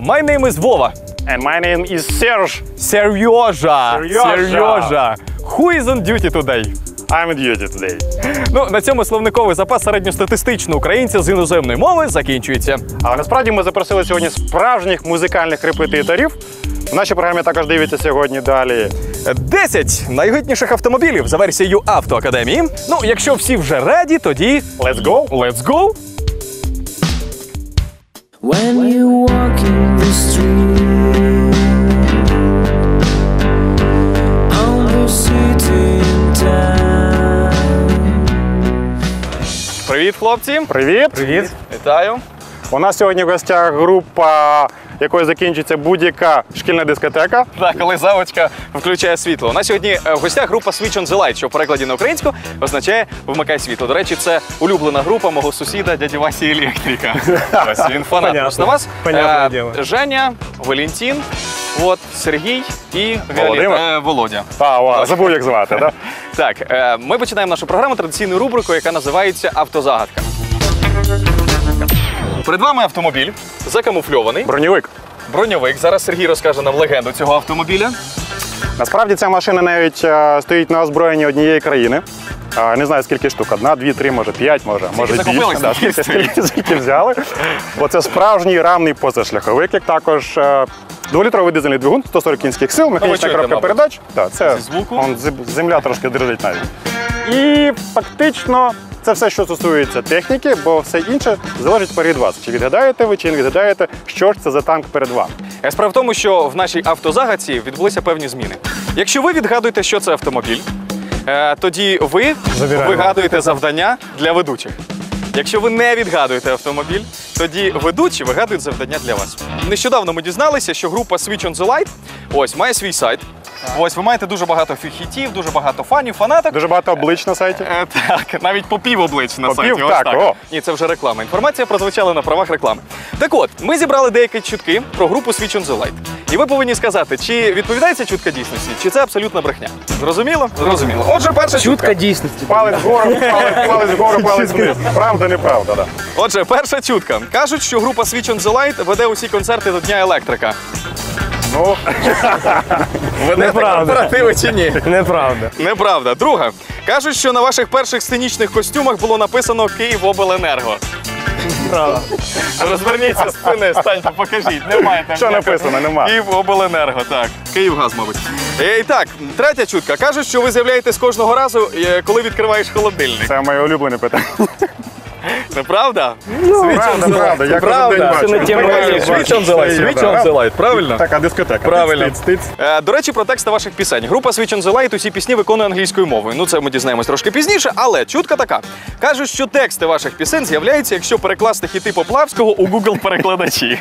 my name is Vova. And my name is Serge. Сережа. Who is on duty today? I'm on duty today. Ну, на цьому словниковий запас середньостатистичного українця з іноземної мови закінчується. Але насправді ми запросили сьогодні справжніх музикальних репетиторів. В нашій програмі також дивіться сьогодні далі 10 найгидніших автомобілів за версією Автоакадемії. Ну, якщо всі вже раді, тоді Let's go! let's go! When you walk in the street, on the city town. Привіт, хлопці! Привіт! Привіт! Вітаю! У нас сьогодні в гостях група, якою закінчиться будь-яка шкільна дискотека. Так, коли заводська включає світло. У нас сьогодні в гостях група Switch on the Light, що в перекладі на українську означає «вмикай світло». До речі, це улюблена група мого сусіда, дяді Васі Електрика. Ось він фанат. На вас Женя, Валентин, от, Сергій і Володя. Забув, як звати, так? Так, ми починаємо нашу програму традиційною рубрикою, яка називається «Автозагадка». Перед вами автомобіль, закамуфльований. Броньовик. Зараз Сергій розкаже нам легенду цього автомобіля. Насправді ця машина навіть стоїть на озброєнні однієї країни. Не знаю, скільки штук. 1, 2, 3, може 5, може більше. Скільки взяли. Бо це справжній рамний позашляховик, як також 2-літровий дизельний двигун, 140 кінських сил, механічна коробка передач. Це земля трошки дрижить навіть. І фактично це все, що стосується техніки, бо все інше залежить перед вас. Чи відгадаєте ви, чи не відгадаєте, що ж це за танк перед вами. Справа в тому, що в нашій автозагадці відбулися певні зміни. Якщо ви відгадуєте, що це автомобіль, тоді ви вигадуєте завдання для ведучих. Якщо ви не відгадуєте автомобіль, тоді ведучі вигадують завдання для вас. Нещодавно ми дізналися, що група Switch on the Light ось має свій сайт. Ось ви маєте дуже багато хітів, дуже багато фанів, фанаток. Дуже багато облич на сайті. Так, навіть по пів облич на сайті. Ось так. Ні, це вже реклама. Інформація прозвучала на правах реклами. Так от, ми зібрали деякі чутки про групу Switch on the Light. І ви повинні сказати, чи відповідає ця чутка дійсності, чи це абсолютна брехня. Зрозуміло? Зрозуміло. Отже, перша чутка дійсності. Палець вгору, палець вниз. Правда, неправда, так. Отже, перша чутка. Кажуть, що група Switch on the Light веде усі концерти до Дня електрика. Ну, неправда. Корпоративи чи ні? Неправда. Неправда. Друга. Кажуть, що на ваших перших сценічних костюмах було написано «Київобленерго». Правда. Розверніться з спини, станьте, покажіть. Немає там. Що написано? Нема. Київобленерго, так. Київгаз, мабуть. І так, третя чутка. Кажуть, що ви з'являєтесь кожного разу, коли відкриваєш холодильник. Це моє улюблене питання. Неправда? Правда. Я кожен день бачу. Switch on the Light, правильно? Така дискотека. Правильно. До речі, про тексти ваших пісень. Група Switch on the Light усі пісні виконує англійською мовою. Ну, це ми дізнаємось трошки пізніше, але чутка така. Кажуть, що тексти ваших пісень з'являються, якщо перекласти хіти Поплавського у Google-перекладачі.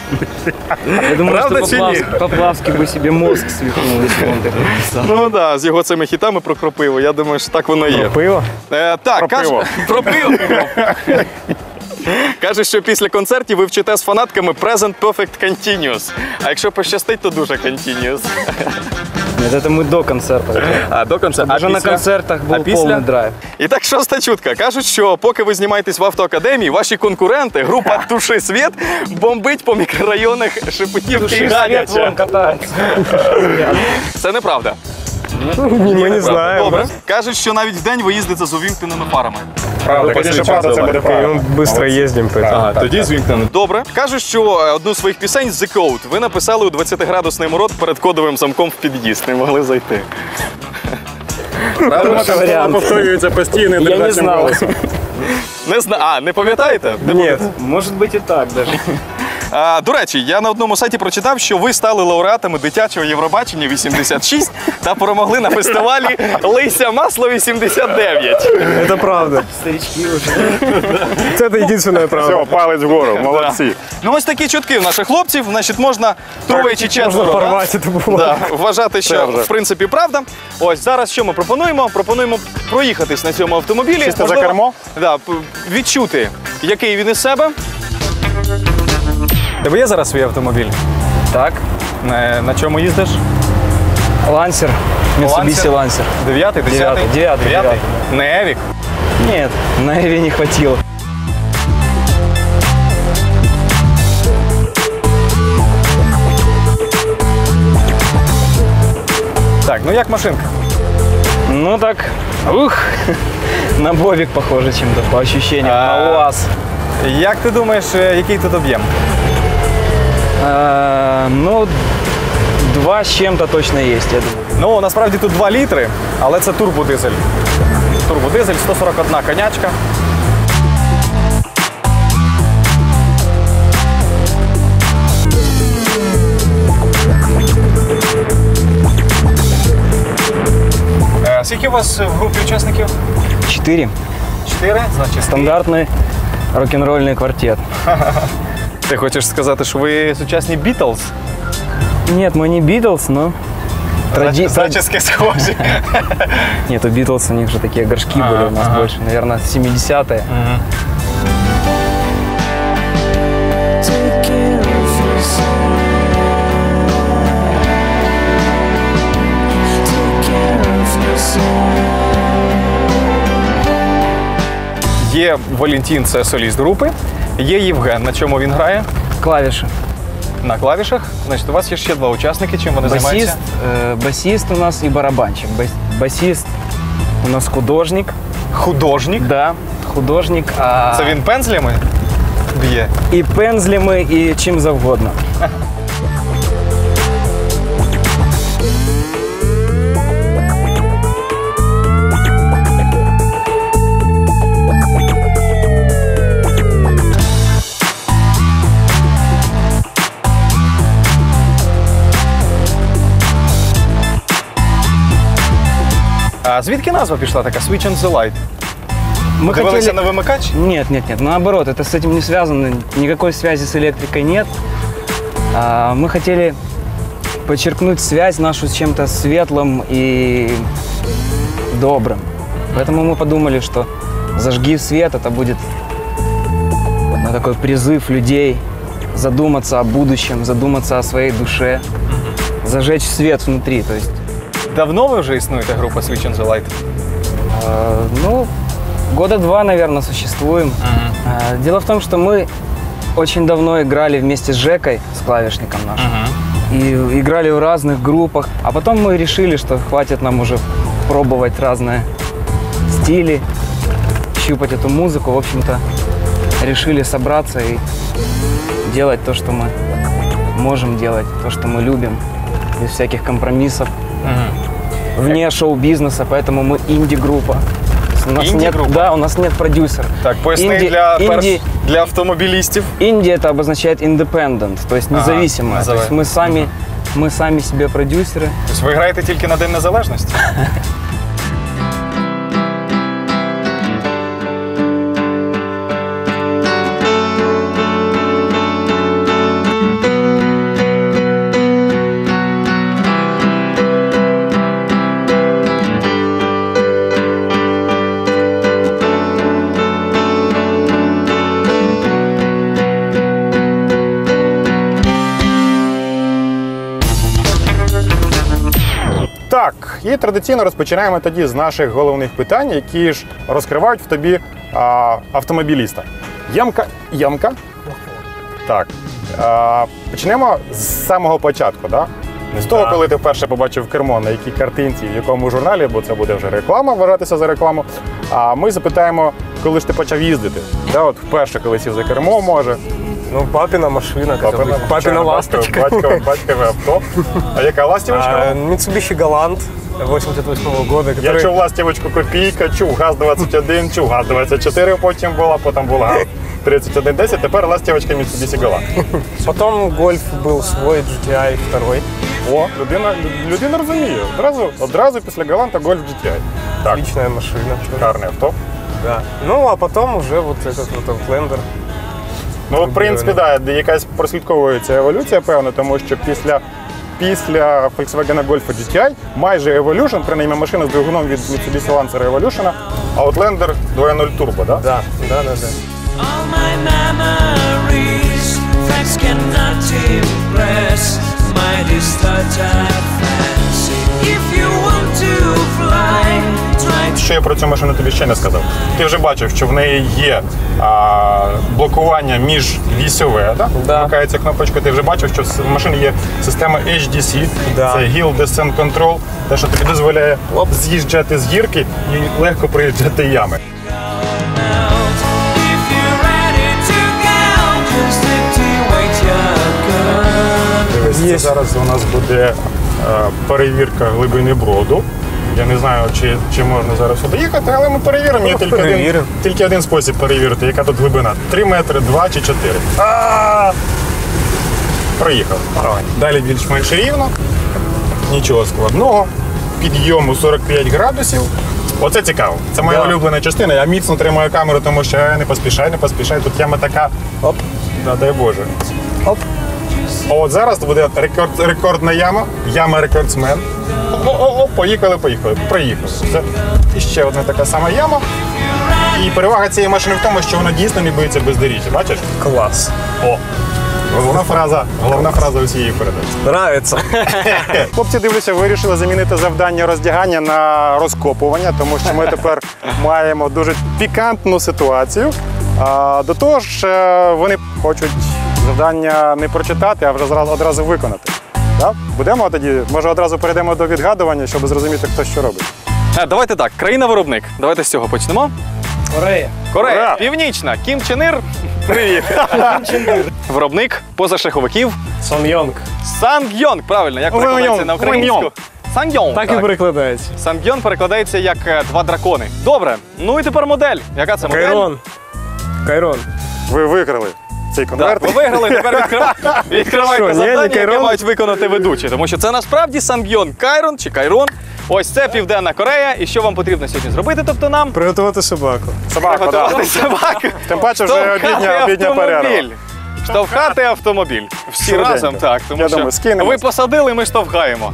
Я думаю, що Поплавський би собі мозк свихнув, якщо він так написав. Ну так, з його цими хітами про кропиву. Я думаю, що так воно є. Про пиво? Так, про пиво. Каже, що після концертів ви вчите з фанатками Present Perfect Continuous. А якщо пощастить, то дуже Continuous. Ні, це ми до концерту. До концерту. Вже на концертах був повний драйв. І так, шоста чутка. Кажуть, що поки ви знімаєтесь в Автоакадемії, ваші конкуренти, група «Туши світ», бомбить по мікрорайонах Шепетівки і Гадяча. Це неправда. Ми не знаємо. Добре. Кажуть, що навіть вдень ви їздите з увімкненими фарами. Правда, звісно, правда, це буде правда. Ми швидко їздимо. Ага, тоді звімкнено. Добре. Кажуть, що одну з своїх пісень «The Code» ви написали у 20-градусний мороз перед кодовим замком в під'їзд. Не могли зайти. Правда, повторюється постійно. Я не знав. Не знаю. А, не пам'ятаєте? Ні, може бути і так навіть. До речі, я на одному сайті прочитав, що ви стали лауреатами дитячого Євробачення 86 та перемогли на фестивалі «Лися масло 89». Це правда. Старички вже. Це єдине правда. Все, палець вгору, молодці. Ну ось такі чутки в наших хлопців, значить можна троє чи четверо вважати, що в принципі правда. Ось зараз що ми пропонуємо? Пропонуємо проїхатись на цьому автомобілі. Сісти за кермо? Відчути, який він із себе. Тебе є зараз свій автомобіль? Так. На чому їздиш? Лансер. Mitsubishi Lancer. 9-й, 10-й? 9-й. Не Эвик? Нет, на Эве не хватило. Так, ну як машинка? Ну так, на Бобик похоже чем-то, по ощущениям, на УАЗ. Як ти думаєш, який тут об'єм? Ну, 2 с чем-то точно есть, я думаю. Ну, насправді тут 2 літри, але це турбодизель. Турбодизель, 141 конячка. Скільки у вас в групі учасників? 4. 4? Значить, Стандартный рок-н-ролльный квартет. Ти хочеш сказати, що ви сучасні Бітлз? Нет, мы не Битлз, но... Зачіски схожі. Нет, у Битлз у них же такие горшки были у нас больше, наверное, 70-е. Take care of yourself. Take care of yourself. Є Валентин, це соліст групи. Є Євген, на чому він грає? Клавиши. На клавішах. Значить, у вас є ще 2 учасники, чим вони займаються? Басист у нас и барабанщик. Басист у нас художник. Художник. Да, художник. Це він пензлями б'є? И пензлями, и чим завгодно. А звідки назва пішла така Switch and the Light? Мы Дивилися на вимикач? Нет, наоборот, это с этим не связано, никакой связи с электрикой нет. Мы хотели подчеркнуть связь нашу с чем-то светлым и добрым. Поэтому мы подумали, что «Зажги свет» — это будет такой призыв людей задуматься о будущем, задуматься о своей душе, зажечь свет внутри. То есть, Давно ви вже існуєте, група Switch and the Light? ну, 2 года, наверное, существуем. Дело в том, что мы очень давно играли вместе с Жекой, с клавишником нашим. И играли в разных группах. А потом мы решили, что хватит нам уже пробовать разные стили, щупать эту музыку. В общем-то, решили собраться и делать то, что мы можем делать, то, что мы любим, без всяких компромиссов. Вне шоу-бизнеса, поэтому мы инди-группа. Инди-группа? Да, у нас нет продюсера. Так, поясни для автомобілістів. Инди это обозначает independent, то есть независимое. То есть мы сами себе продюсеры. Тобто ви граєте тільки на День Незалежності? Так, і традиційно розпочинаємо тоді з наших головних питань, які ж розкривають в тобі автомобіліста. Ямка. Так. Почнемо з самого початку, да? Не з того, коли ти вперше побачив кермо, на якій картинці, в якому журналі, бо це буде вже реклама, вважатися за рекламу. А ми запитаємо, коли ж ти почав їздити. Да, от вперше, коли сів за кермо, може. Ну, папина машина, папина ласточка. Батькове авто. А яка ластівочка? Mitsubishi Galant 88-го года. Я чув ластівочку копійка, чув ГАЗ-21, чув ГАЗ-24 потім була ГАЗ-3110, тепер ластівочка Mitsubishi Galant. Потом Golf был свой, GTI 2. О, людина розуміє. Одразу після Галанта Golf GTI. Так, Отличная машина. шикарне авто. Да. Ну, а потом уже вот этот вот Outlander. Ну, в принципі, так, якась прослідковується еволюція, певно, тому що після Volkswagen Golf GTI майже Evolution, принаймні машина з двигуном від Mitsubishi Lancer Evolution, Outlander 2.0 Turbo, да? Да. All my memories, facts cannot impress my distorted fancy. If you want to fly, try to що я про цю машину тобі ще не сказав. Ти вже бачив, що в неї є блокування міжвісьове, да? Вмикається кнопочка, ти вже бачив, що в машині є система HDC, це Hill Descent Control, те, що тобі дозволяє з'їжджати з гірки і легко проїжджати ями. Дивись, зараз у нас буде перевірка глибини броду. Я не знаю, чи можна зараз сюди їхати, але ми перевіримо. Є тільки один спосіб перевірити, яка тут глибина. 3 метри, 2 чи 4. Проїхав. Далі більш-менш рівно. Нічого складного. Підйом у 45 градусів. Оце цікаво. Це моя улюблена частина. Я міцно тримаю камеру, тому що не поспішай. Тут яма така. Оп. Да, дай Боже. Оп. От зараз буде рекордна яма. Яма рекордсмен. Поїхали. Проїхали. Це ще одна така сама яма. І перевага цієї машини в тому, що вона дійсно не боїться бездоріжжя. Бачиш? Класс. О! Головна фраза усієї передачі. Нравится. Хлопці, дивлюся, вирішили замінити завдання роздягання на розкопування, тому що ми тепер маємо дуже пікантну ситуацію. До того ж, вони хочуть завдання не прочитати, а вже одразу виконати. Так? Будемо тоді, може одразу перейдемо до відгадування, щоб зрозуміти, хто що робить. Давайте так, країна-виробник. Давайте з цього почнемо. Корея. Корея, Ура! Північна, Кім Чен Ір. Привіт. Виробник позашаховиків. Сонйонг. Сангйонг, правильно, як перекладається на українську? Сангйонг. Так і перекладається. Сангйонг перекладається як два дракони. Добре, ну і тепер модель. Яка це модель? Кайрон. Ви виграли цей конверт. Так, ви виграли, тепер відкривайте Що, ні, завдання, не яке Кайрон? мають виконати ведучі. Тому що це насправді Сангйонг Кайрон чи Кайрон. Ось це Південна Корея. І що вам потрібно сьогодні зробити? Тобто нам Приготувати собаку. Собака, приготувати собаку. Тим паче вже обідня перерва. Штовхати автомобіль. Всі Швиденько. разом, так. Тому Я що думаю, скинемось. ви посадили, ми штовхаємо.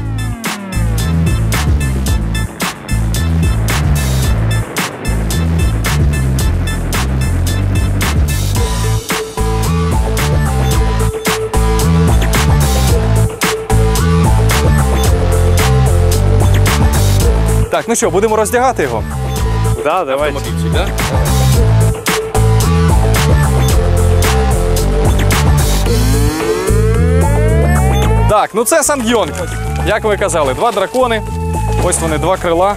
Так, ну що, будемо роздягати його? Да, давайте. Автомобільчик, да? Так, ну це Сангйонг. Як ви казали, два дракони. Ось вони, два крила.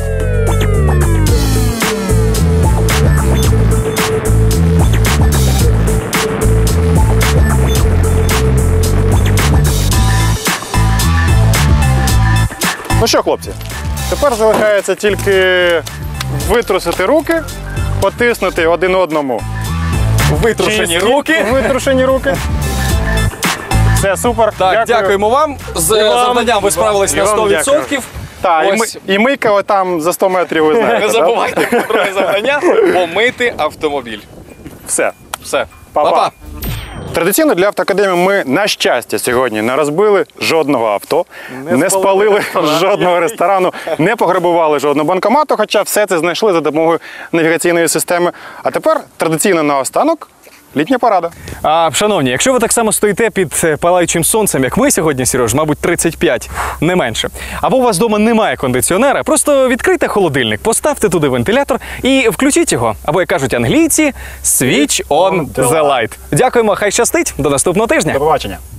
Ну що, хлопці, тепер залишається тільки витрусити руки, потиснути один одному. Витрушені Чисті, руки. Витрушені руки. Все, супер. Так, дякуємо вам. З завданням ви справились на 100%. Так, Ось. і мийка отам за 100 метрів, ви знаєте. Не да? забувайте про друге завдання – помити автомобіль. Все. Все. Па-па. Па-па. Традиційно для Автоакадемії ми, на щастя, сьогодні не розбили жодного авто, не спалили жодного ресторану, не пограбували жодного банкомату, хоча все це знайшли за допомогою навігаційної системи. А тепер традиційно наостанок літня порада. Шановні, якщо ви так само стоїте під палаючим сонцем, як ми сьогодні, Сереж, мабуть, 35, не менше, або у вас вдома немає кондиціонера, просто відкрийте холодильник, поставте туди вентилятор і включіть його. Або, як кажуть англійці, switch on the light. Дякуємо, хай щастить, до наступного тижня. До побачення.